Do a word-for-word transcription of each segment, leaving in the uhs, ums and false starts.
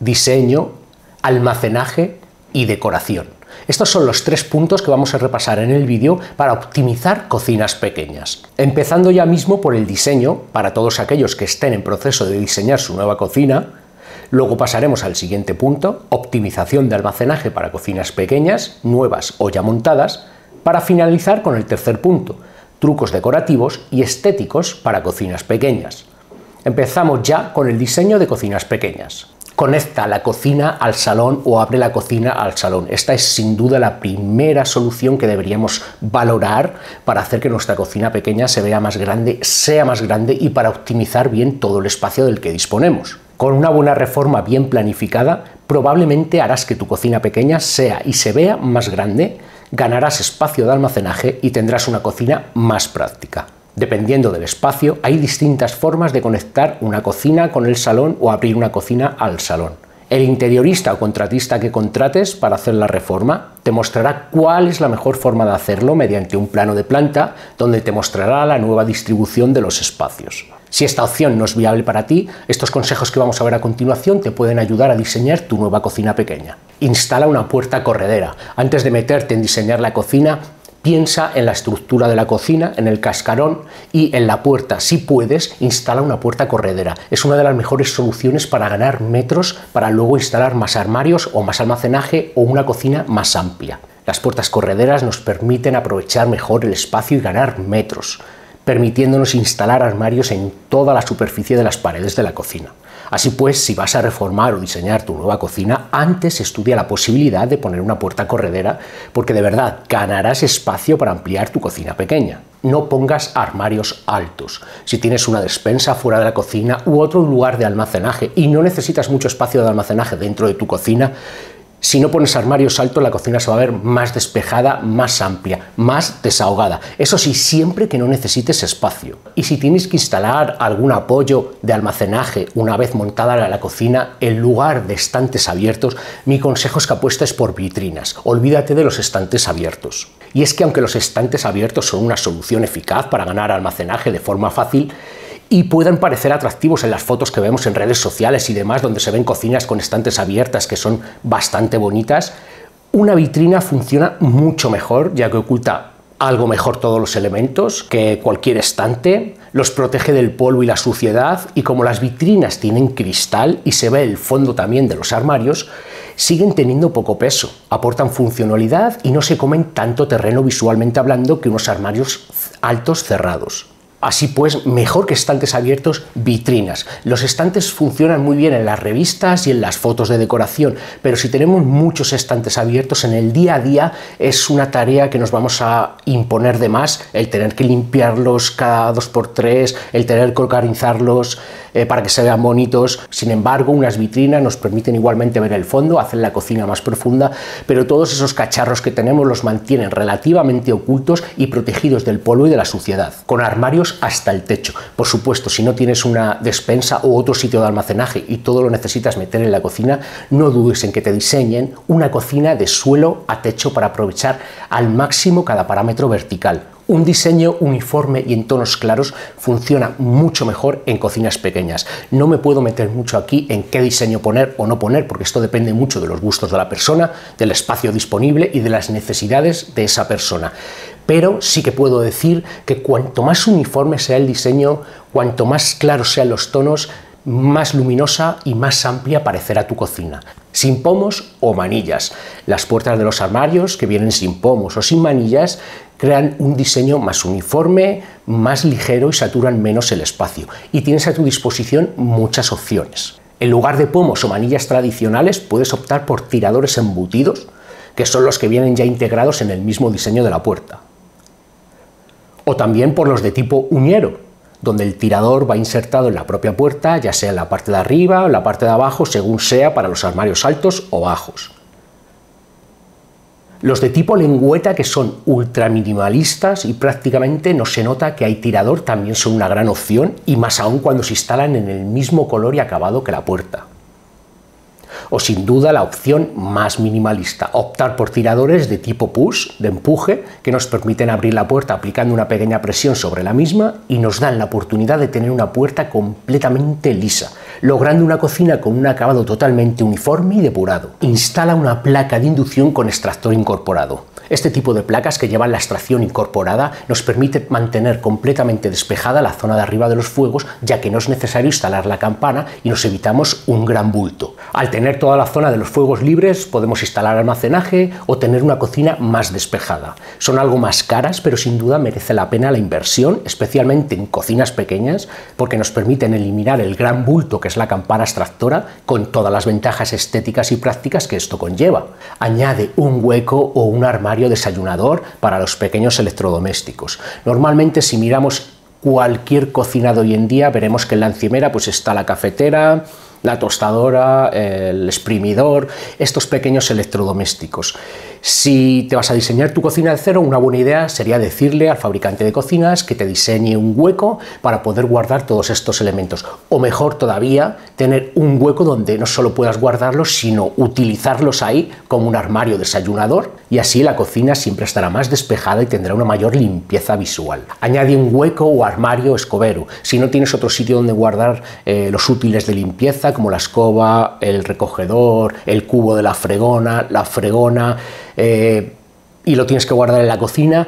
diseño, almacenaje y decoración. Estos son los tres puntos que vamos a repasar en el vídeo para optimizar cocinas pequeñas. Empezando ya mismo por el diseño, para todos aquellos que estén en proceso de diseñar su nueva cocina. Luego pasaremos al siguiente punto, optimización de almacenaje para cocinas pequeñas, nuevas o ya montadas, para finalizar con el tercer punto, trucos decorativos y estéticos para cocinas pequeñas. Empezamos ya con el diseño de cocinas pequeñas. Conecta la cocina al salón o abre la cocina al salón. Esta es sin duda la primera solución que deberíamos valorar para hacer que nuestra cocina pequeña se vea más grande, sea más grande y para optimizar bien todo el espacio del que disponemos. Con una buena reforma bien planificada, probablemente harás que tu cocina pequeña sea y se vea más grande, ganarás espacio de almacenaje y tendrás una cocina más práctica. Dependiendo del espacio, hay distintas formas de conectar una cocina con el salón o abrir una cocina al salón. El interiorista o contratista que contrates para hacer la reforma te mostrará cuál es la mejor forma de hacerlo mediante un plano de planta donde te mostrará la nueva distribución de los espacios. Si esta opción no es viable para ti, estos consejos que vamos a ver a continuación te pueden ayudar a diseñar tu nueva cocina pequeña. Instala una puerta corredera. Antes de meterte en diseñar la cocina, piensa en la estructura de la cocina, en el cascarón y en la puerta. Si puedes, instala una puerta corredera. Es una de las mejores soluciones para ganar metros, para luego instalar más armarios o más almacenaje o una cocina más amplia. Las puertas correderas nos permiten aprovechar mejor el espacio y ganar metros, permitiéndonos instalar armarios en toda la superficie de las paredes de la cocina. Así pues, si vas a reformar o diseñar tu nueva cocina, antes estudia la posibilidad de poner una puerta corredera, porque de verdad ganarás espacio para ampliar tu cocina pequeña. No pongas armarios altos. Si tienes una despensa fuera de la cocina u otro lugar de almacenaje y no necesitas mucho espacio de almacenaje dentro de tu cocina, si no pones armarios altos, la cocina se va a ver más despejada, más amplia, más desahogada. Eso sí, siempre que no necesites espacio. Y si tienes que instalar algún apoyo de almacenaje una vez montada la cocina, en lugar de estantes abiertos, mi consejo es que apuestes por vitrinas. Olvídate de los estantes abiertos. Y es que aunque los estantes abiertos son una solución eficaz para ganar almacenaje de forma fácil, y puedan parecer atractivos en las fotos que vemos en redes sociales y demás, donde se ven cocinas con estantes abiertas que son bastante bonitas, una vitrina funciona mucho mejor, ya que oculta algo mejor todos los elementos que cualquier estante, los protege del polvo y la suciedad, y como las vitrinas tienen cristal y se ve el fondo también de los armarios, siguen teniendo poco peso, aportan funcionalidad y no se comen tanto terreno visualmente hablando que unos armarios altos cerrados. Así pues, mejor que estantes abiertos, vitrinas. Los estantes funcionan muy bien en las revistas y en las fotos de decoración, pero si tenemos muchos estantes abiertos en el día a día es una tarea que nos vamos a imponer de más, el tener que limpiarlos cada dos por tres, el tener que organizarlos eh, para que se vean bonitos. Sin embargo, unas vitrinas nos permiten igualmente ver el fondo, hacen la cocina más profunda, pero todos esos cacharros que tenemos los mantienen relativamente ocultos y protegidos del polvo y de la suciedad. Con armarios hasta el techo. Por supuesto, si no tienes una despensa o otro sitio de almacenaje y todo lo necesitas meter en la cocina, no dudes en que te diseñen una cocina de suelo a techo para aprovechar al máximo cada parámetro vertical. Un diseño uniforme y en tonos claros funciona mucho mejor en cocinas pequeñas. No me puedo meter mucho aquí en qué diseño poner o no poner, porque esto depende mucho de los gustos de la persona, del espacio disponible y de las necesidades de esa persona. Pero sí que puedo decir que cuanto más uniforme sea el diseño, cuanto más claros sean los tonos, más luminosa y más amplia parecerá tu cocina. Sin pomos o manillas. Las puertas de los armarios que vienen sin pomos o sin manillas crean un diseño más uniforme, más ligero y saturan menos el espacio. Y tienes a tu disposición muchas opciones. En lugar de pomos o manillas tradicionales, puedes optar por tiradores embutidos, que son los que vienen ya integrados en el mismo diseño de la puerta. O también por los de tipo uñero, donde el tirador va insertado en la propia puerta, ya sea en la parte de arriba o en la parte de abajo, según sea para los armarios altos o bajos. Los de tipo lengüeta, que son ultra minimalistas y prácticamente no se nota que hay tirador, también son una gran opción, y más aún cuando se instalan en el mismo color y acabado que la puerta. O sin duda la opción más minimalista, optar por tiradores de tipo push, de empuje, que nos permiten abrir la puerta aplicando una pequeña presión sobre la misma y nos dan la oportunidad de tener una puerta completamente lisa. logrando una cocina con un acabado totalmente uniforme y depurado. Instala una placa de inducción con extractor incorporado. Este tipo de placas que llevan la extracción incorporada nos permite mantener completamente despejada la zona de arriba de los fuegos, ya que no es necesario instalar la campana y nos evitamos un gran bulto. Al tener toda la zona de los fuegos libres podemos instalar almacenaje o tener una cocina más despejada. Son algo más caras, pero sin duda merece la pena la inversión, especialmente en cocinas pequeñas, porque nos permiten eliminar el gran bulto que es la campana extractora con todas las ventajas estéticas y prácticas que esto conlleva. Añade un hueco o un armario desayunador para los pequeños electrodomésticos. Normalmente, si miramos cualquier cocina de hoy en día, veremos que en la encimera pues está la cafetera, la tostadora, el exprimidor, estos pequeños electrodomésticos. Si te vas a diseñar tu cocina de cero, una buena idea sería decirle al fabricante de cocinas que te diseñe un hueco para poder guardar todos estos elementos. O mejor todavía, tener un hueco donde no solo puedas guardarlos, sino utilizarlos ahí como un armario desayunador, y así la cocina siempre estará más despejada y tendrá una mayor limpieza visual. Añade un hueco o armario escobero. Si no tienes otro sitio donde guardar eh, los útiles de limpieza, como la escoba, el recogedor, el cubo de la fregona, la fregona, eh, y lo tienes que guardar en la cocina,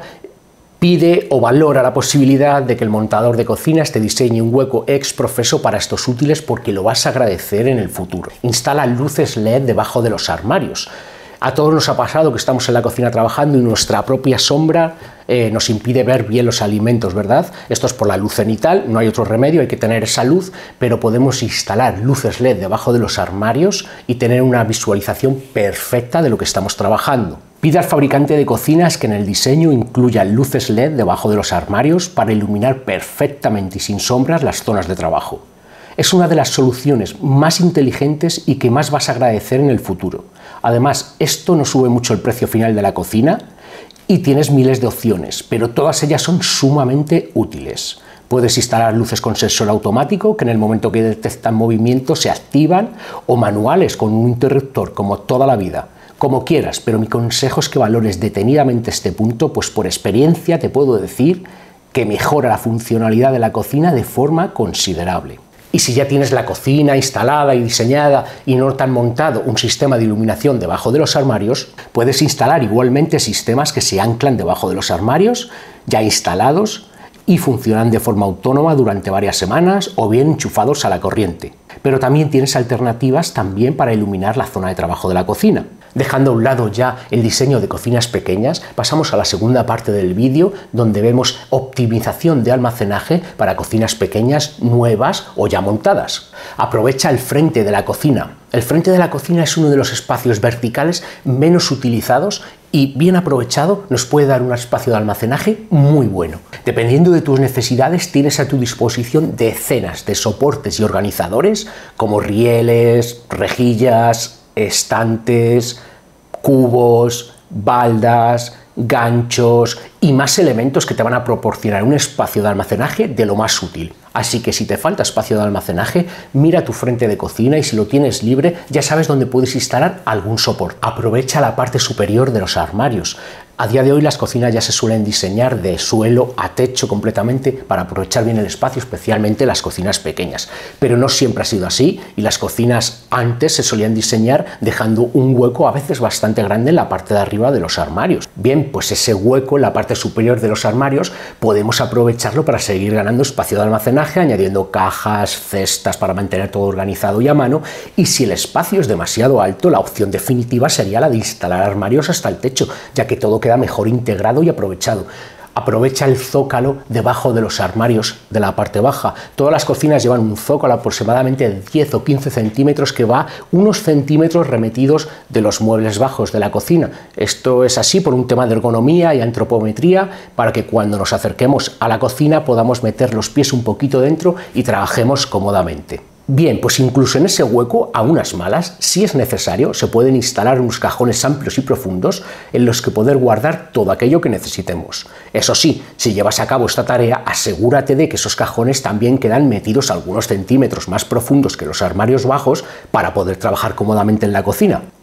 pide o valora la posibilidad de que el montador de cocinas te diseñe un hueco ex profeso para estos útiles, porque lo vas a agradecer en el futuro. Instala luces L E D debajo de los armarios. A todos nos ha pasado que estamos en la cocina trabajando y nuestra propia sombra eh, nos impide ver bien los alimentos, ¿verdad? Esto es por la luz cenital, no hay otro remedio, hay que tener esa luz, pero podemos instalar luces L E D debajo de los armarios y tener una visualización perfecta de lo que estamos trabajando. Pide al fabricante de cocinas que en el diseño incluya luces L E D debajo de los armarios para iluminar perfectamente y sin sombras las zonas de trabajo. Es una de las soluciones más inteligentes y que más vas a agradecer en el futuro. Además, esto no sube mucho el precio final de la cocina y tienes miles de opciones, pero todas ellas son sumamente útiles. Puedes instalar luces con sensor automático que en el momento que detectan movimiento se activan, o manuales con un interruptor, como toda la vida. Como quieras, pero mi consejo es que valores detenidamente este punto, pues por experiencia te puedo decir que mejora la funcionalidad de la cocina de forma considerable. Y si ya tienes la cocina instalada y diseñada y no te han montado un sistema de iluminación debajo de los armarios, puedes instalar igualmente sistemas que se anclan debajo de los armarios, ya instalados, y funcionan de forma autónoma durante varias semanas o bien enchufados a la corriente. Pero también tienes alternativas también para iluminar la zona de trabajo de la cocina. Dejando a un lado ya el diseño de cocinas pequeñas, pasamos a la segunda parte del vídeo, donde vemos optimización de almacenaje para cocinas pequeñas, nuevas o ya montadas. Aprovecha el frente de la cocina. El frente de la cocina es uno de los espacios verticales menos utilizados y, bien aprovechado, nos puede dar un espacio de almacenaje muy bueno. Dependiendo de tus necesidades, tienes a tu disposición decenas de soportes y organizadores como rieles, rejillas, estantes, cubos, baldas, ganchos y más elementos que te van a proporcionar un espacio de almacenaje de lo más útil. Así que si te falta espacio de almacenaje, mira tu frente de cocina y si lo tienes libre, ya sabes dónde puedes instalar algún soporte. Aprovecha la parte superior de los armarios. A día de hoy las cocinas ya se suelen diseñar de suelo a techo completamente para aprovechar bien el espacio, especialmente las cocinas pequeñas. Pero no siempre ha sido así y las cocinas antes se solían diseñar dejando un hueco a veces bastante grande en la parte de arriba de los armarios. Bien, pues ese hueco en la parte superior de los armarios podemos aprovecharlo para seguir ganando espacio de almacenaje, añadiendo cajas, cestas para mantener todo organizado y a mano, y si el espacio es demasiado alto, la opción definitiva sería la de instalar armarios hasta el techo, ya que todo queda mejor integrado y aprovechado. Aprovecha el zócalo debajo de los armarios de la parte baja. Todas las cocinas llevan un zócalo aproximadamente de diez o quince centímetros que va unos centímetros remetidos de los muebles bajos de la cocina. Esto es así por un tema de ergonomía y antropometría, para que cuando nos acerquemos a la cocina podamos meter los pies un poquito dentro y trabajemos cómodamente. Bien, pues incluso en ese hueco, a unas malas, si es necesario, se pueden instalar unos cajones amplios y profundos en los que poder guardar todo aquello que necesitemos. Eso sí, si llevas a cabo esta tarea, asegúrate de que esos cajones también quedan metidos algunos centímetros más profundos que los armarios bajos para poder trabajar cómodamente en la cocina.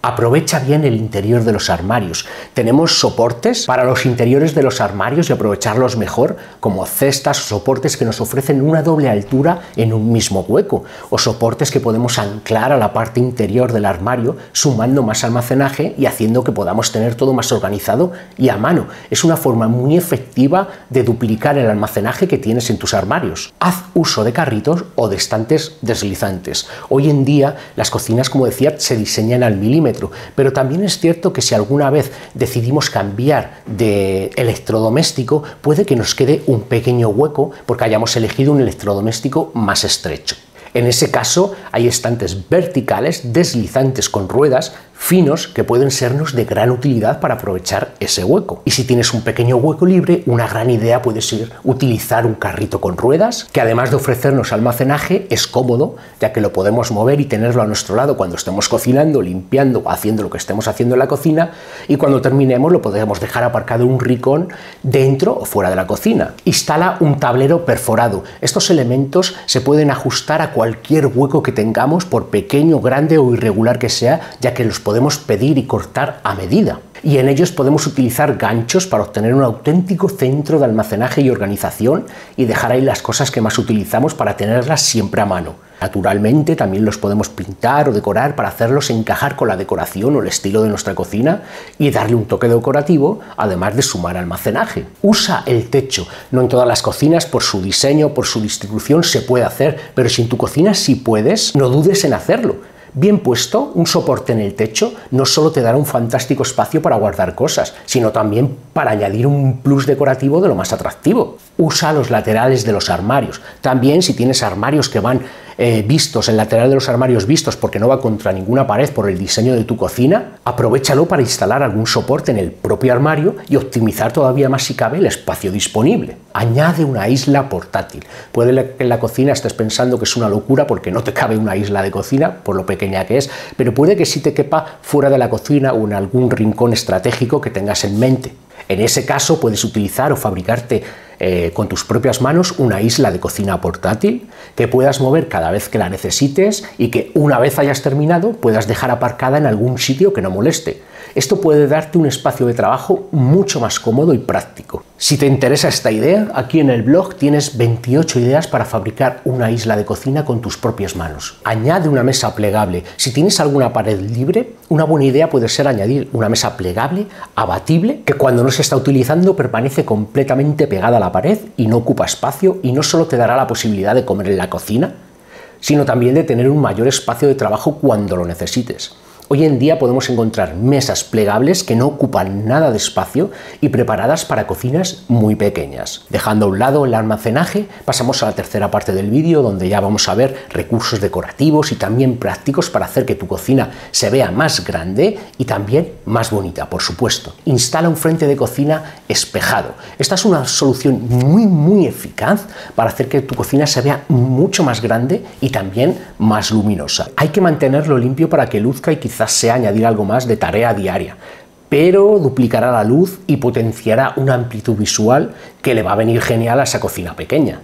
Aprovecha bien el interior de los armarios. Tenemos soportes para los interiores de los armarios y aprovecharlos mejor, como cestas o soportes que nos ofrecen una doble altura en un mismo hueco, o soportes que podemos anclar a la parte interior del armario, sumando más almacenaje y haciendo que podamos tener todo más organizado y a mano. Es una forma muy efectiva de duplicar el almacenaje que tienes en tus armarios. Haz uso de carritos o de estantes deslizantes. Hoy en día las cocinas, como decía, se diseñan al milímetro. Pero también es cierto que si alguna vez decidimos cambiar de electrodoméstico, puede que nos quede un pequeño hueco porque hayamos elegido un electrodoméstico más estrecho. En ese caso, hay estantes verticales deslizantes con ruedas finos que pueden sernos de gran utilidad para aprovechar ese hueco. Y si tienes un pequeño hueco libre, una gran idea puede ser utilizar un carrito con ruedas, que además de ofrecernos almacenaje, es cómodo, ya que lo podemos mover y tenerlo a nuestro lado cuando estemos cocinando, limpiando, haciendo lo que estemos haciendo en la cocina, y cuando terminemos lo podemos dejar aparcado en un rincón dentro o fuera de la cocina. Instala un tablero perforado. Estos elementos se pueden ajustar a cualquier hueco que tengamos, por pequeño, grande o irregular que sea, ya que los podemos podemos pedir y cortar a medida. Y en ellos podemos utilizar ganchos para obtener un auténtico centro de almacenaje y organización y dejar ahí las cosas que más utilizamos para tenerlas siempre a mano. Naturalmente también los podemos pintar o decorar para hacerlos encajar con la decoración o el estilo de nuestra cocina y darle un toque decorativo, además de sumar almacenaje. Usa el techo. No en todas las cocinas, por su diseño, por su distribución, se puede hacer, pero si en tu cocina sí puedes, no dudes en hacerlo. Bien puesto, un soporte en el techo no solo te dará un fantástico espacio para guardar cosas, sino también para añadir un plus decorativo de lo más atractivo. Usa los laterales de los armarios. También, si tienes armarios que van eh, vistos, el lateral de los armarios vistos porque no va contra ninguna pared por el diseño de tu cocina, aprovéchalo para instalar algún soporte en el propio armario y optimizar todavía más si cabe el espacio disponible. Añade una isla portátil. Puede que en la cocina estés pensando que es una locura porque no te cabe una isla de cocina, por lo pequeña que es, pero puede que sí te quepa fuera de la cocina o en algún rincón estratégico que tengas en mente. En ese caso puedes utilizar o fabricarte eh, con tus propias manos una isla de cocina portátil que puedas mover cada vez que la necesites y que una vez hayas terminado puedas dejar aparcada en algún sitio que no moleste. Esto puede darte un espacio de trabajo mucho más cómodo y práctico. Si te interesa esta idea, aquí en el blog tienes veintiocho ideas para fabricar una isla de cocina con tus propias manos. Añade una mesa plegable. Si tienes alguna pared libre, una buena idea puede ser añadir una mesa plegable, abatible, que cuando no se está utilizando permanece completamente pegada a la pared y no ocupa espacio, y no solo te dará la posibilidad de comer en la cocina, sino también de tener un mayor espacio de trabajo cuando lo necesites. Hoy en día podemos encontrar mesas plegables que no ocupan nada de espacio y preparadas para cocinas muy pequeñas. Dejando a un lado el almacenaje, pasamos a la tercera parte del vídeo, donde ya vamos a ver recursos decorativos y también prácticos para hacer que tu cocina se vea más grande y también más bonita, por supuesto. Instala un frente de cocina espejado. Esta es una solución muy muy eficaz para hacer que tu cocina se vea mucho más grande y también más luminosa. Hay que mantenerlo limpio para que luzca y quizás sea añadir algo más de tarea diaria, pero duplicará la luz y potenciará una amplitud visual que le va a venir genial a esa cocina pequeña.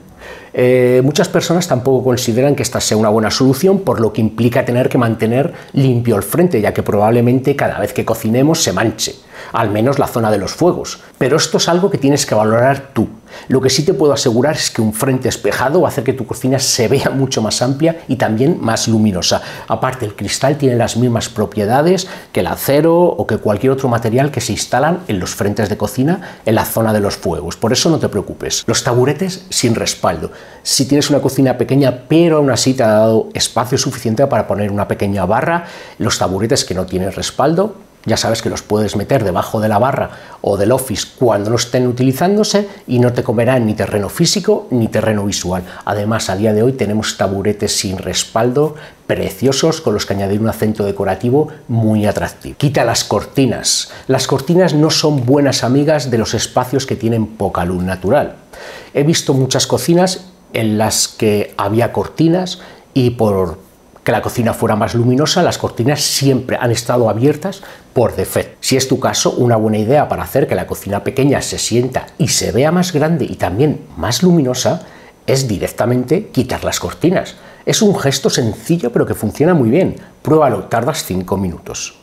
Eh, muchas personas tampoco consideran que esta sea una buena solución, por lo que implica tener que mantener limpio el frente, ya que probablemente cada vez que cocinemos se manche, al menos la zona de los fuegos. Pero esto es algo que tienes que valorar tú. Lo que sí te puedo asegurar es que un frente espejado va a hacer que tu cocina se vea mucho más amplia y también más luminosa. Aparte, el cristal tiene las mismas propiedades que el acero o que cualquier otro material que se instalan en los frentes de cocina en la zona de los fuegos. Por eso no te preocupes. Los taburetes sin respaldo. Si tienes una cocina pequeña pero aún así te ha dado espacio suficiente para poner una pequeña barra, los taburetes que no tienen respaldo, ya sabes que los puedes meter debajo de la barra o del office cuando no estén utilizándose y no te comerán ni terreno físico ni terreno visual. Además, a día de hoy tenemos taburetes sin respaldo preciosos con los que añadir un acento decorativo muy atractivo. Quita las cortinas. Las cortinas no son buenas amigas de los espacios que tienen poca luz natural. He visto muchas cocinas en las que había cortinas y por que la cocina fuera más luminosa, las cortinas siempre han estado abiertas por defecto. Si es tu caso, una buena idea para hacer que la cocina pequeña se sienta y se vea más grande y también más luminosa es directamente quitar las cortinas. Es un gesto sencillo pero que funciona muy bien. Pruébalo, tardas cinco minutos.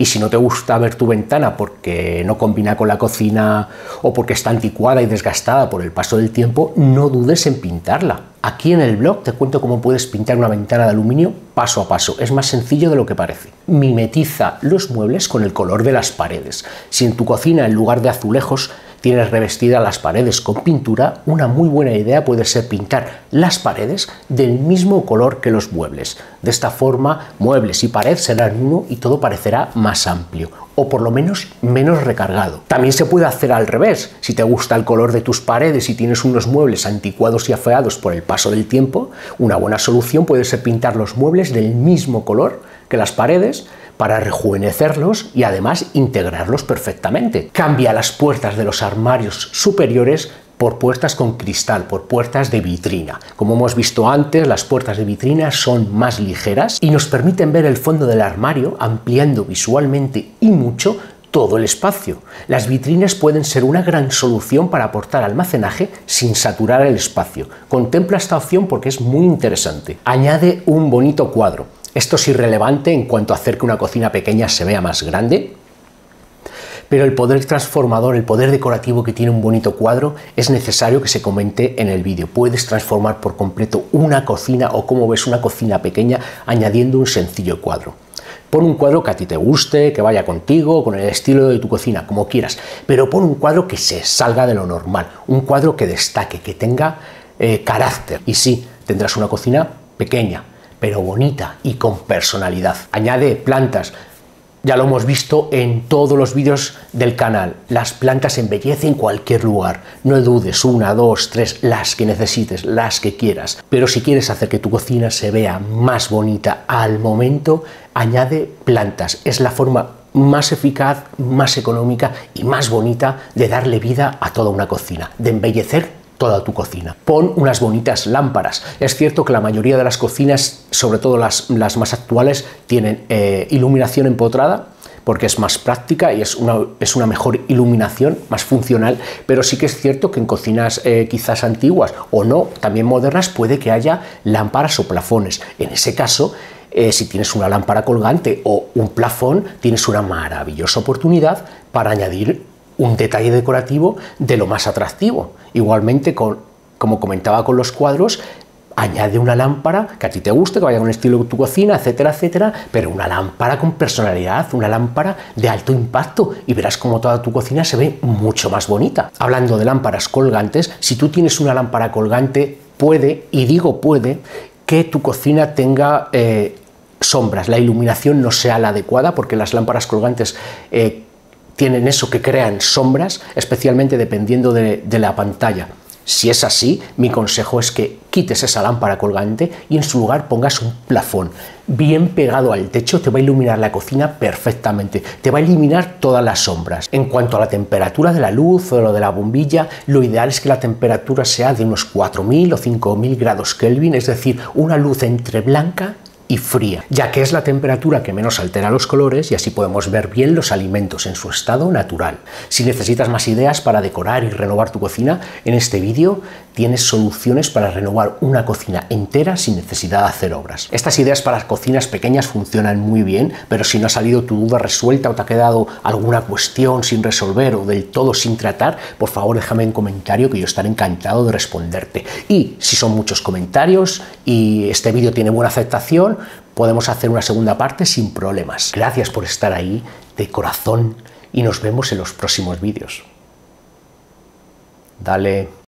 Y si no te gusta ver tu ventana porque no combina con la cocina o porque está anticuada y desgastada por el paso del tiempo, no dudes en pintarla. Aquí en el blog te cuento cómo puedes pintar una ventana de aluminio paso a paso. Es más sencillo de lo que parece. Mimetiza los muebles con el color de las paredes. Si en tu cocina, en lugar de azulejos, tienes revestidas las paredes con pintura, una muy buena idea puede ser pintar las paredes del mismo color que los muebles. De esta forma, muebles y pared serán uno y todo parecerá más amplio, o por lo menos menos recargado. También se puede hacer al revés. Si te gusta el color de tus paredes y tienes unos muebles anticuados y afeados por el paso del tiempo, una buena solución puede ser pintar los muebles del mismo color que las paredes, para rejuvenecerlos y además integrarlos perfectamente. Cambia las puertas de los armarios superiores por puertas con cristal, por puertas de vitrina. Como hemos visto antes, las puertas de vitrina son más ligeras y nos permiten ver el fondo del armario, ampliando visualmente y mucho todo el espacio. Las vitrinas pueden ser una gran solución para aportar almacenaje sin saturar el espacio. Contempla esta opción porque es muy interesante. Añade un bonito cuadro. Esto es irrelevante en cuanto a hacer que una cocina pequeña se vea más grande, pero el poder transformador, el poder decorativo que tiene un bonito cuadro es necesario que se comente en el vídeo. Puedes transformar por completo una cocina o cómo ves una cocina pequeña añadiendo un sencillo cuadro. Pon un cuadro que a ti te guste, que vaya contigo, con el estilo de tu cocina, como quieras, pero pon un cuadro que se salga de lo normal, un cuadro que destaque, que tenga eh, carácter. Y sí, tendrás una cocina pequeña, pero bonita y con personalidad. Añade plantas. Ya lo hemos visto en todos los vídeos del canal. Las plantas embellecen cualquier lugar. No dudes, una, dos, tres, las que necesites, las que quieras. Pero si quieres hacer que tu cocina se vea más bonita al momento, añade plantas. Es la forma más eficaz, más económica y más bonita de darle vida a toda una cocina, de embellecer toda tu cocina. Pon unas bonitas lámparas. Es cierto que la mayoría de las cocinas, sobre todo las, las más actuales, tienen eh, iluminación empotrada, porque es más práctica y es una, es una mejor iluminación, más funcional, pero sí que es cierto que en cocinas eh, quizás antiguas o no, también modernas, puede que haya lámparas o plafones. En ese caso, eh, si tienes una lámpara colgante o un plafón, tienes una maravillosa oportunidad para añadir un detalle decorativo de lo más atractivo. Igualmente, con, como comentaba con los cuadros, añade una lámpara que a ti te guste, que vaya con el estilo de tu cocina, etcétera, etcétera, pero una lámpara con personalidad, una lámpara de alto impacto y verás cómo toda tu cocina se ve mucho más bonita. Hablando de lámparas colgantes, si tú tienes una lámpara colgante, puede, y digo puede, que tu cocina tenga eh, sombras, la iluminación no sea la adecuada, porque las lámparas colgantes eh, tienen eso, que crean sombras, especialmente dependiendo de, de la pantalla. Si es así, mi consejo es que quites esa lámpara colgante y en su lugar pongas un plafón bien pegado al techo. Te va a iluminar la cocina perfectamente, te va a eliminar todas las sombras. En cuanto a la temperatura de la luz o lo de la bombilla, lo ideal es que la temperatura sea de unos cuatro mil o cinco mil grados Kelvin, es decir, una luz entre blanca y fría, ya que es la temperatura que menos altera los colores y así podemos ver bien los alimentos en su estado natural. Si necesitas más ideas para decorar y renovar tu cocina, en este vídeo tienes soluciones para renovar una cocina entera sin necesidad de hacer obras. Estas ideas para cocinas pequeñas funcionan muy bien, pero si no ha salido tu duda resuelta o te ha quedado alguna cuestión sin resolver o del todo sin tratar, por favor déjame un comentario que yo estaré encantado de responderte. Y si son muchos comentarios y este vídeo tiene buena aceptación, podemos hacer una segunda parte sin problemas. Gracias por estar ahí de corazón y nos vemos en los próximos vídeos. Dale.